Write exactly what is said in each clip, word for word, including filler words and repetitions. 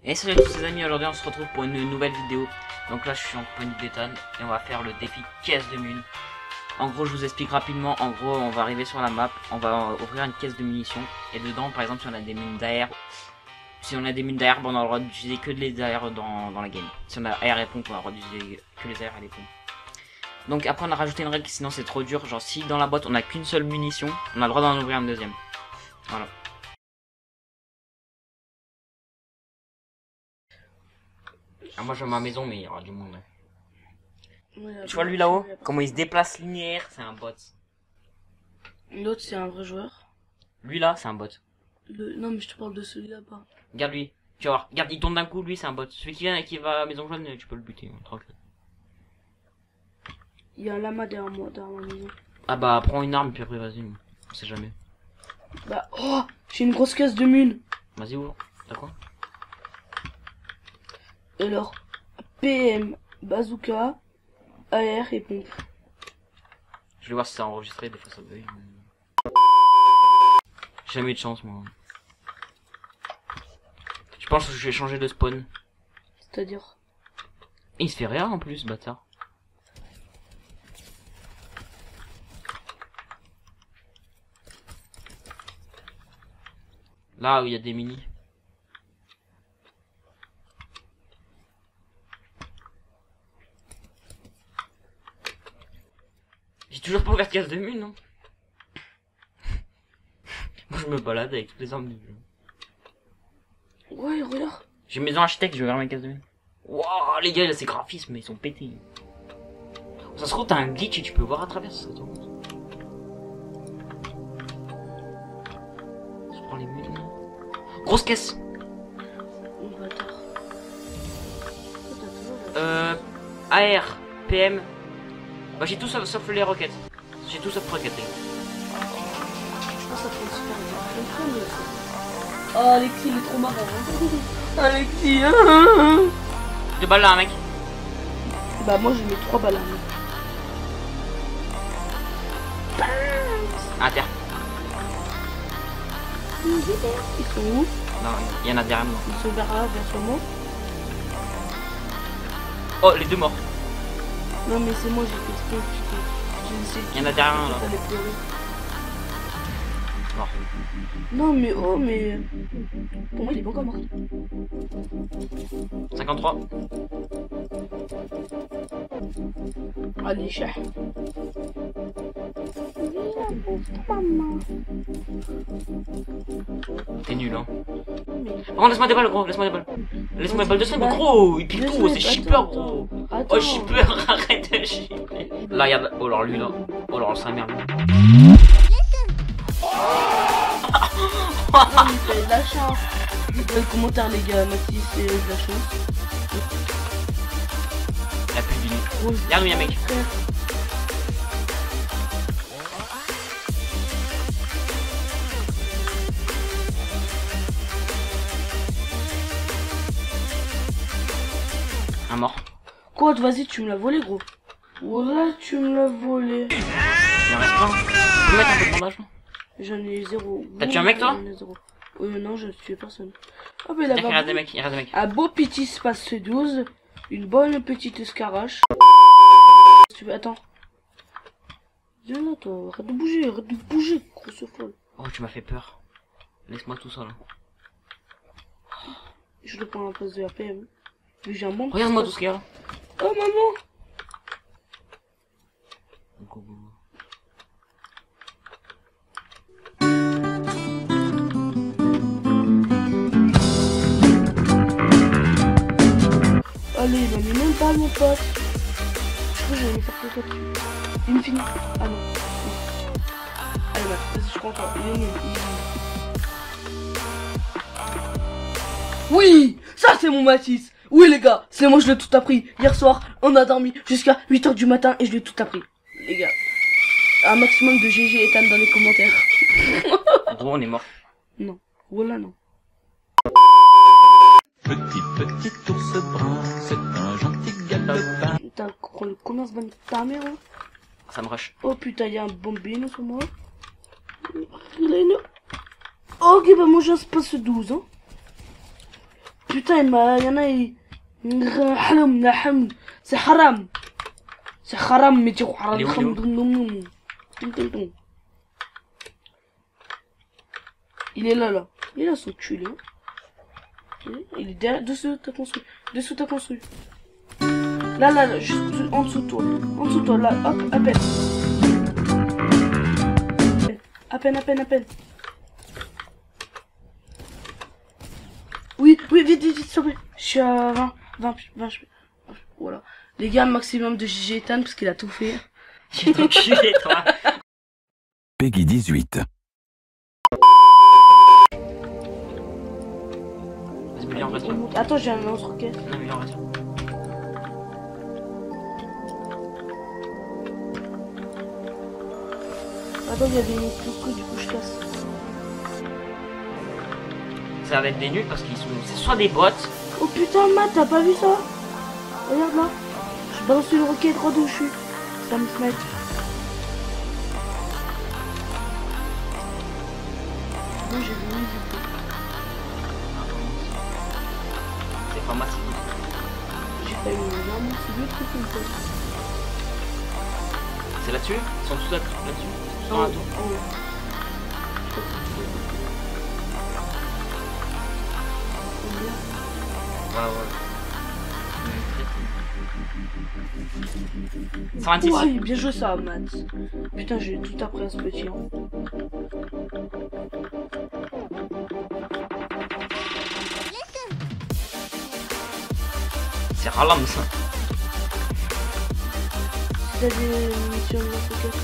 Et salut à tous les amis, aujourd'hui on se retrouve pour une nouvelle vidéo. Donc là je suis en compagnie d'Ethan et on va faire le défi caisse de mun. En gros je vous explique rapidement, en gros on va arriver sur la map, on va ouvrir une caisse de munitions. Et dedans par exemple si on a des mines d'air, si on a des mines d'air, bon, on a le droit d'utiliser que les air dans, dans la game. Si on a air et pompe, on a le droit d'utiliser que les air et les pompes. Donc après on a rajouté une règle, sinon c'est trop dur, genre si dans la boîte on a qu'une seule munition, on a le droit d'en ouvrir une deuxième. Voilà. Ah, moi je veux ma maison mais il y aura du monde. Ouais, tu vois lui là-haut, comment il se déplace linéaire, c'est un bot. L'autre c'est un vrai joueur. Lui là c'est un bot. Le... Non mais je te parle de celui là-bas. Regarde lui, tu vois, regarde il tourne d'un coup, lui c'est un bot. Celui qui vient et qui va à maison jaune, tu peux le buter, hein, tranquille. Il y a un lama derrière moi, derrière ma maison. Ah bah prends une arme puis après vas-y, on sait jamais. Bah oh, j'ai une grosse caisse de mun. Vas-y ouvre, t'as quoi? Alors, P M, bazooka, A R et pompe. Je vais voir si c'est enregistré, des fois ça bug. J'ai jamais eu de chance moi. Je pense que je vais changer de spawn. C'est-à-dire? Il se fait rien en plus, bâtard. Là où il y a des mini. J'ai toujours pas ouvert de caisse de mun, non? Moi je me balade avec toutes les armes du jeu. Ouais, regarde. J'ai une maison architecte, je vais ouvrir ma caisse de mun. Waouh, les gars, là, ces graphismes, ils sont pétés. Ça se trouve, t'as un glitch et tu peux voir à travers ça. Je prends les munes. Grosse caisse. Euh. A R, P M. Bah, j'ai tout sauf, sauf les roquettes. J'ai tout sauf roquettes. Je pense que ça prend super bien. Oh, Alexis, il est trop marrant. Hein. Alexis, hein. Deux balles là, un mec. Bah, moi, je mets trois balles là. À terre. Ils sont où? Non, il y en a derrière moi. Ils sont vers là, vers sur moi. Oh, les deux morts. Non, mais c'est moi, j'ai testé. Il y en a derrière un là. Mort. Non, mais oh, mais. Pour moi, il est pas encore mort. cinquante-trois. Allez, chat. T'es nul, hein. Par contre, laisse-moi des balles, gros, laisse-moi des balles. Laisse-moi des balles de snipe, gros, il pique tout, c'est shipper, gros. Oh, shipper, arrête de shipper. Là, regarde, oh, alors lui, là. Oh, alors, c'est un merde. Non, mais c'est de la chance. Dans les commentaires, les gars, Mathis, c'est de la chance. Il y a plus de limite. Regarde où il y a un mec. Un mort. Quoi, vas-y, tu me l'as volé, gros. Voilà, tu me l'as volé. Il en reste pas. Tu peux mettre un peu de bandage, là? J'en ai zéro. T'as tué un mec, toi? Euh, non, je ne tué personne. Ah, mais là-bas. Il reste des mecs, il reste des mecs. Un beau petit space douze. Une bonne petite escarache. Tu veux, attends. Viens là, toi. Arrête de bouger, arrête de bouger, grosse folle. Oh, tu m'as fait peur. Laisse-moi tout seul. Je le prends à la place de R P M. Vu que j'ai un bon. Regarde-moi tout ce qu'il y a là. Oh, maman! Go, go, go. Allez, il m'a mis même pas mon pote. Je crois que j'allais faire quelque chose. Il me finit. Ah non. Allez, bah, vas-y, je prends toi. Il est nul. Oui! Ça, c'est mon Mathis! Oui, les gars, c'est moi, je l'ai tout appris. Hier soir, on a dormi jusqu'à huit heures du matin et je l'ai tout appris. Les gars, un maximum de G G et Ethan dans les commentaires. Gros, on est mort. Non. Voilà, non. Petit, petit ours brun, c'est un gentil galopin. Putain, le commerce va ta mère, hein. Ça me rush. Oh putain, il y a un bombino sur moi. Il a une... Ok, bah moi j'ai un space douze, hein. Putain, il m'a, il y en a, il... C'est haram. C'est haram, mais tu haram. Il est où, Il est là, là. Il est là, son cul, là. Il est derrière, dessous, t'as construit. Dessous, t'as construit. Là, là, là, juste en dessous de toi. En dessous de toi, là, hop, à peine. À peine, à peine, à peine. Oui, oui, vite, vite, vite, s'il te plaît. Je suis à vingt, vingt, vingt, voilà. Les gars, maximum de G G Ethan, parce qu'il a tout fait. J'ai ton cul, toi. Peggy dix-huit. Vas-y, mais viens, reste. Attends, j'ai un autre roquette. Non, mais viens, reste. Attends, il y avait une autre truc, du coup, je casse. Ça va être des nuls parce qu'ils sont. C'est soit des bots. Oh putain, Matt, t'as pas vu ça? Regarde là. Je balance une roquette droit d'où je suis. Ça me smite. Moi, j'ai vu une du coup. C'est pas massif. J'ai pas eu une arme, c'est deux trucs comme ça. C'est là-dessus? Ils sont tous là- là-dessus? Tous dans la tour? Oh, ouais. Ouais, ouais. cent vingt-six. Ouais, bien joué ça, Matt. Putain, j'ai tout appris à ce petit. Hein. C'est Ralam ça. T'as des missions de roquette.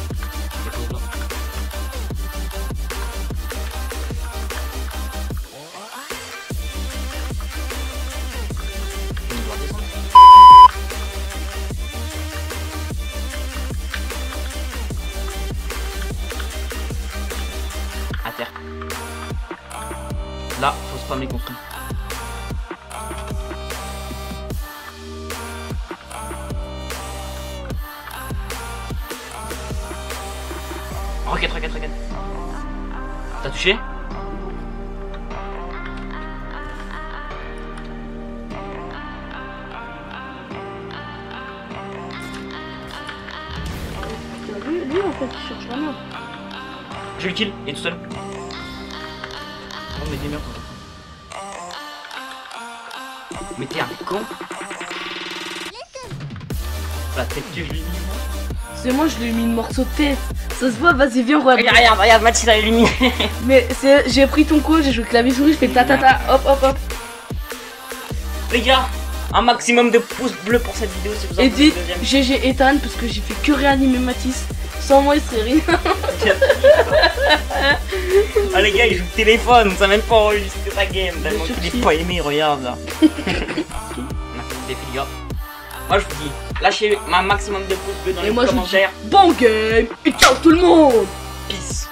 À terre. Là, faut spam les construits. Roquette, roquette, roquette. T'as touché? Lui, lui, en fait, il cherche vraiment. J'ai le kill, il est tout seul. Oh, mais t'es merde. Mais t'es un con. La tête que je lui ai mis. C'est moi, je lui ai mis une morceau de tête. Ça se voit, vas-y, viens, regarde. Regarde, regarde, regarde, Mathis a éliminé. Mais c'est, j'ai pris ton coup, j'ai joué clavier souris, je fais ta ta ta, hop hop hop. Les gars, un maximum de pouces bleus pour cette vidéo si vous en Et voulez dites une deuxième. G G Ethan parce que j'ai fait que réanimer Mathis. Sans moi, il serait rien. Ah les gars, il joue le téléphone, on sait même pas enregistrer sa game. Tellement Bien sûr qu'il que est si. pas aimé, regarde là. On a fait le défi, les gars. Moi je vous dis, lâchez un maximum de pouces bleus dans Et les moi, je vous dis commentaires. bon game et ciao tout le monde. Peace.